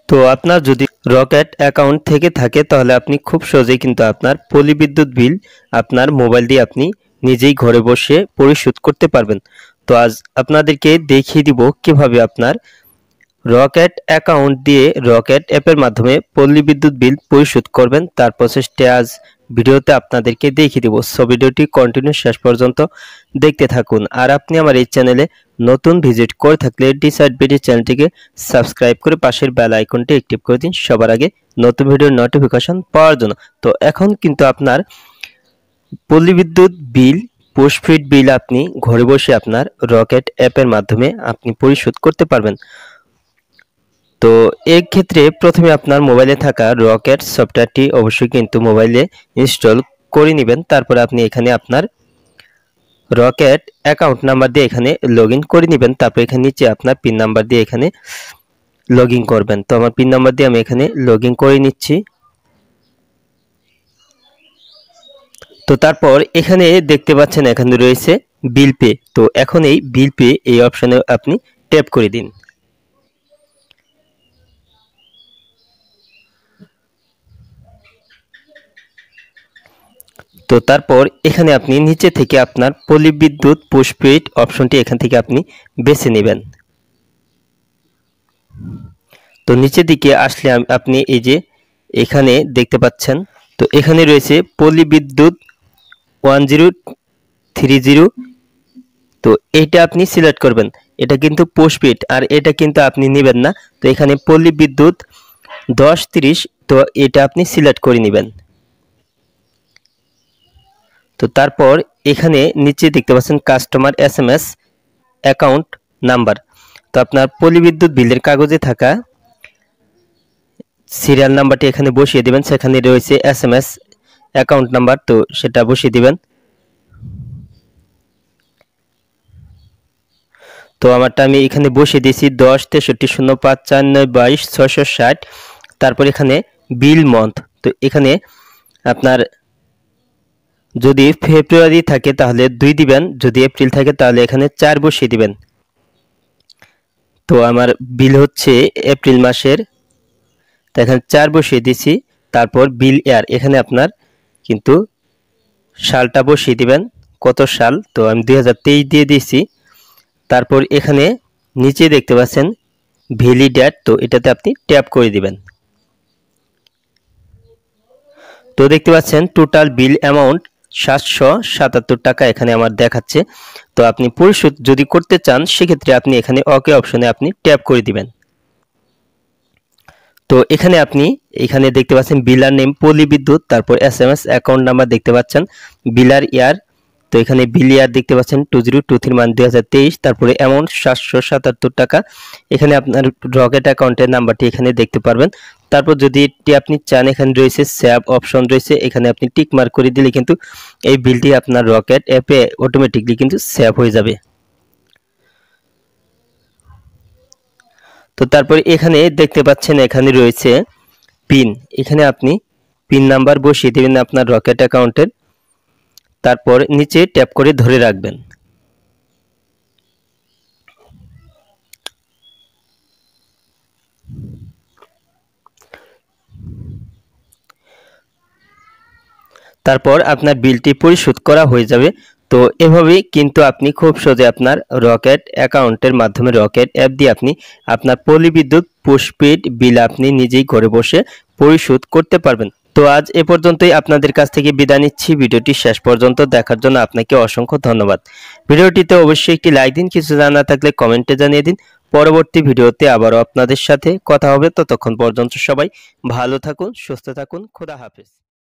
তো আপনার যদি রকেট অ্যাকাউন্ট থেকে থাকে তাহলে আপনি খুব সহজেই কিন্তু আপনার পল্লী বিদ্যুৎ বিল আপনার মোবাইল দিয়ে আপনি নিজেই ঘরে বসে পরিশোধ করতে পারবেন। তো আজ আপনাদেরকে দেখিয়ে দিব কিভাবে আপনার রকেট অ্যাকাউন্ট দিয়ে রকেট অ্যাপের মাধ্যমে পল্লী বিদ্যুৎ বিল পরিশোধ করবেন। তার প্রসেসটি আজ ভিডিওতে আপনাদেরকে দেখিয়ে দিব। সো ভিডিওটি কন্টিনিউ শেষ পর্যন্ত দেখতে থাকুন। আর আপনি আমার এই চ্যানেলে নতুন ভিজিট করে থাকলে ডিসাইড বিডি চ্যানেলটিকে সাবস্ক্রাইব করে পাশের বেল আইকনটি অ্যাক্টিভ করে দিন সবার আগে নতুন ভিডিওর নোটিফিকেশন পাওয়ার জন্য। তো এখন কিন্তু আপনার পল্লী বিদ্যুৎ বিল পোস্টপেড বিল আপনি ঘরে বসে আপনার রকেট অ্যাপের মাধ্যমে আপনি পরিশোধ করতে পারবেন। তো এই ক্ষেত্রে প্রথমে আপনার মোবাইলে থাকা রকেট সফটওয়্যারটি অবশ্যই কিন্তু মোবাইলে ইনস্টল করে নেবেন। তারপরে আপনি এখানে আপনার রকেট অ্যাকাউন্ট নাম্বার দিয়ে এখানে লগইন করে নেবেন। তারপর এখানে নিচে আপনার পিন নাম্বার দিয়ে এখানে লগইন করবেন। তো আমার পিন নাম্বার দিয়ে আমি এখানে লগইন করে নিচ্ছি। তো তারপর এখানে দেখতে পাচ্ছেন এখানে রয়েছে বিল পে। তো এখন এই বিল পে এই অপশনে আপনি ট্যাপ করে দিন। তো তারপর এখানে আপনি নিচে থেকে আপনার পল্লী বিদ্যুৎ পোস্টপেড অপশনটি এখান থেকে আপনি বেছে নেবেন। তো নিচের দিকে আসলে আপনি এই যে এখানে দেখতে পাচ্ছেন, তো এখানে রয়েছে পল্লী বিদ্যুৎ 1030। তো এটা আপনি সিলেক্ট করবেন। এটা কিন্তু পোস্টপেড আর এটা কিন্তু আপনি নেবেন না। তো এখানে পল্লী বিদ্যুৎ 1030, তো এটা আপনি সিলেক্ট করে নেবেন। তো তারপর এখানে নিচে দেখতে পাচ্ছেন কাস্টমার SMS অ্যাকাউন্ট নাম্বার। তো আপনার পল্লী বিদ্যুৎ বিলের কাগজে থাকা সিরিয়াল নাম্বারটি এখানে বসিয়ে দিবেন। সেখানে রয়েছে SMS অ্যাকাউন্ট নাম্বার, তো সেটা বসিয়ে দিবেন। তো আমারটা আমি এখানে বসিয়ে দিয়েছি 10630594922660। তারপর এখানে বিল মন্থ, তো এখানে আপনার যদি ফেব্রুয়ারি থাকে তাহলে 2 দিবেন, যদি এপ্রিল থাকে তাহলে এখানে 4 বসিয়ে দিবেন। তো আমার বিল হচ্ছে এপ্রিল মাসের, তো এখানে 4 বসিয়ে দিয়েছি। তারপর বিল ইয়ার, এখানে আপনার কিন্তু সালটা বসিয়ে দিবেন কত সাল, তো আমি 2023 দিয়ে দিয়েছি। তারপর এখানে নিচে দেখতে পাচ্ছেন ভ্যালিডেট, তো এটাতে আপনি ট্যাপ করে দিবেন। তো দেখতে পাচ্ছেন টোটাল বিল অ্যামাউন্ট 777 টাকা এখানে আমার দেখাচ্ছে। তো আপনি পরিশোধ যদি করতে চান সেক্ষেত্রে আপনি এখানে ওকে অপশনে আপনি ট্যাপ করে দিবেন। তো এখানে আপনি এখানে দেখতে পাচ্ছেন বিলার নেম পল্লী বিদ্যুৎ, তারপর SMS অ্যাকাউন্ট নাম্বার দেখতে পাচ্ছেন, বিলার ইয়ার, তো এখানে বিল ইয়ার দেখতে পাচ্ছেন 2023 মান 2023, তারপরে অ্যামাউন্ট 777 টাকা। এখানে আপনার রকেট অ্যাকাউন্টের নাম্বারটি এখানে দেখতে পারবেন। তারপর যদি এটি আপনি চান এখানে রয়েছে সেভ অপশন রয়েছে, এখানে আপনি টিক মার্ক করে দিলে কিন্তু এই বিলটি আপনার রকেট অ্যাপে অটোমেটিকলি কিন্তু সেভ হয়ে যাবে। তো তারপর এখানে দেখতে পাচ্ছেন এখানে রয়েছে পিন, এখানে আপনি পিন নাম্বার বসিয়ে দেবেন আপনার রকেট অ্যাকাউন্টের। তারপর নিচে ট্যাপ করে ধরে রাখবেন। তারপর আপনার বিলটি পরিশোধ করা হয়ে যাবে। তো এভাবেই কিন্তু আপনি খুব সহজে আপনার রকেট অ্যাকাউন্টের মাধ্যমে রকেট অ্যাপ দিয়ে আপনি আপনার পল্লী বিদ্যুৎ পোস্টপেড বিল আপনি নিজেই ঘরে বসে পরিশোধ করতে পারবেন। তো আজ এ পর্যন্তই, আপনাদের কাছ থেকে বিদায় নিচ্ছি। ভিডিওটি শেষ পর্যন্ত দেখার জন্য আপনাকে অসংখ্য ধন্যবাদ। ভিডিওটিতে অবশ্যই একটি লাইক দিন, কিছু জানা থাকলে কমেন্টে জানিয়ে দিন। পরবর্তী ভিডিওতে আবারও আপনাদের সাথে কথা হবে। ততক্ষণ পর্যন্ত সবাই ভালো থাকুন, সুস্থ থাকুন, খোদা হাফেজ।